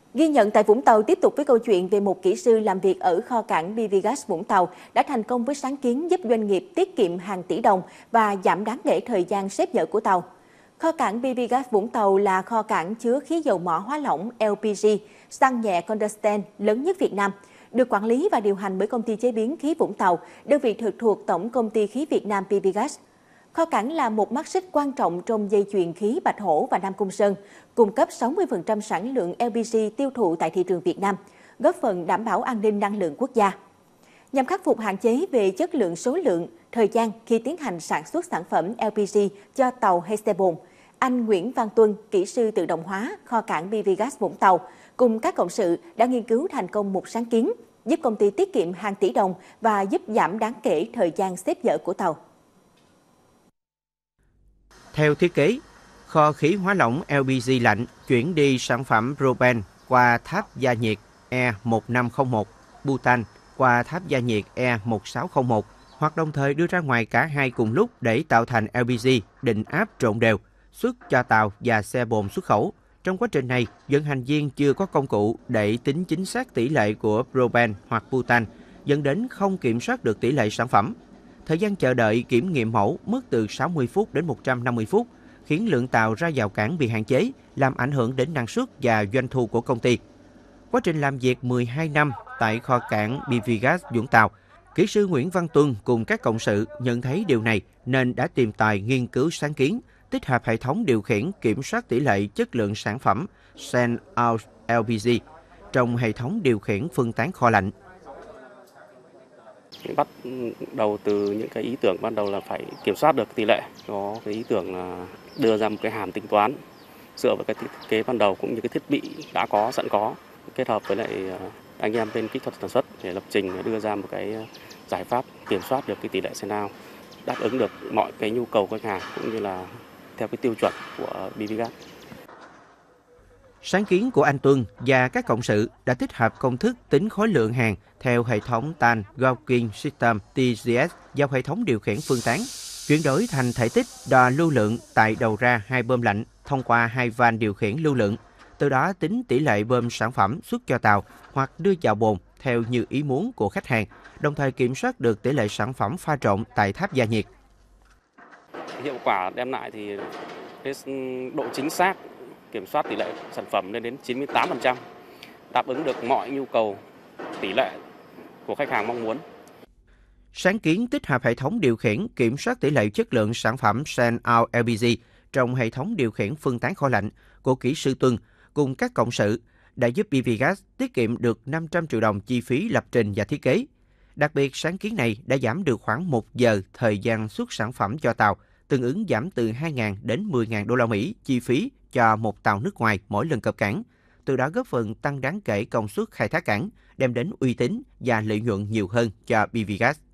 Ghi nhận tại Vũng Tàu tiếp tục với câu chuyện về một kỹ sư làm việc ở kho cảng PVgas Vũng Tàu đã thành công với sáng kiến giúp doanh nghiệp tiết kiệm hàng tỷ đồng và giảm đáng kể thời gian xếp dỡ của tàu. Kho cảng PVgas Vũng Tàu là kho cảng chứa khí dầu mỏ hóa lỏng LPG, xăng nhẹ condensate lớn nhất Việt Nam, được quản lý và điều hành bởi Công ty Chế biến khí Vũng Tàu, đơn vị trực thuộc Tổng Công ty Khí Việt Nam PVgas. Kho cảng là một mắt xích quan trọng trong dây chuyền khí Bạch Hổ và Nam Cung Sơn, cung cấp 60% sản lượng LPG tiêu thụ tại thị trường Việt Nam, góp phần đảm bảo an ninh năng lượng quốc gia. Nhằm khắc phục hạn chế về chất lượng, số lượng, thời gian khi tiến hành sản xuất sản phẩm LPG cho tàu hay xe bồn, anh Nguyễn Văn Tuân, kỹ sư tự động hóa kho cảng PVgas Vũng Tàu, cùng các cộng sự đã nghiên cứu thành công một sáng kiến giúp công ty tiết kiệm hàng tỷ đồng và giúp giảm đáng kể thời gian xếp dỡ của tàu. Theo thiết kế, kho khí hóa lỏng LPG lạnh chuyển đi sản phẩm propane qua tháp gia nhiệt E1501, butan qua tháp gia nhiệt E1601, hoặc đồng thời đưa ra ngoài cả hai cùng lúc để tạo thành LPG định áp trộn đều, xuất cho tàu và xe bồn xuất khẩu. Trong quá trình này, vận hành viên chưa có công cụ để tính chính xác tỷ lệ của propane hoặc butan, dẫn đến không kiểm soát được tỷ lệ sản phẩm. Thời gian chờ đợi kiểm nghiệm mẫu mất từ 60 phút đến 150 phút, khiến lượng tàu ra vào cảng bị hạn chế, làm ảnh hưởng đến năng suất và doanh thu của công ty. Quá trình làm việc 12 năm tại kho cảng PVgas Vũng Tàu, kỹ sư Nguyễn Văn Tuân cùng các cộng sự nhận thấy điều này nên đã tìm tòi nghiên cứu sáng kiến, tích hợp hệ thống điều khiển kiểm soát tỷ lệ chất lượng sản phẩm Send-out LPG trong hệ thống điều khiển phân tán kho lạnh. Bắt đầu từ những cái ý tưởng ban đầu là phải kiểm soát được tỷ lệ, có cái ý tưởng là đưa ra một cái hàm tính toán dựa vào cái thiết kế ban đầu cũng như cái thiết bị đã có sẵn có, kết hợp với lại anh em bên kỹ thuật sản xuất để lập trình để đưa ra một cái giải pháp kiểm soát được cái tỷ lệ send out, đáp ứng được mọi cái nhu cầu của khách hàng cũng như là theo cái tiêu chuẩn của PVgas. Sáng kiến của anh Tuân và các cộng sự đã tích hợp công thức tính khối lượng hàng theo hệ thống TAN Gaussian System TGS vào hệ thống điều khiển phân tán, chuyển đổi thành thể tích đo lưu lượng tại đầu ra hai bơm lạnh thông qua hai van điều khiển lưu lượng, từ đó tính tỷ lệ bơm sản phẩm xuất cho tàu hoặc đưa vào bồn theo như ý muốn của khách hàng, đồng thời kiểm soát được tỷ lệ sản phẩm pha trộn tại tháp gia nhiệt. Hiệu quả đem lại thì cái độ chính xác kiểm soát tỷ lệ sản phẩm lên đến 98%, đáp ứng được mọi nhu cầu tỷ lệ của khách hàng mong muốn. Sáng kiến tích hợp hệ thống điều khiển kiểm soát tỷ lệ chất lượng sản phẩm Send-out LPG trong hệ thống điều khiển phân tán kho lạnh của kỹ sư Tuân cùng các cộng sự đã giúp PVgas tiết kiệm được 500 triệu đồng chi phí lập trình và thiết kế. Đặc biệt, sáng kiến này đã giảm được khoảng 1 giờ thời gian xuất sản phẩm cho tàu, tương ứng giảm từ 2.000 đến 10.000 đô la Mỹ chi phí cho một tàu nước ngoài mỗi lần cập cảng, từ đó góp phần tăng đáng kể công suất khai thác cảng, đem đến uy tín và lợi nhuận nhiều hơn cho PVgas.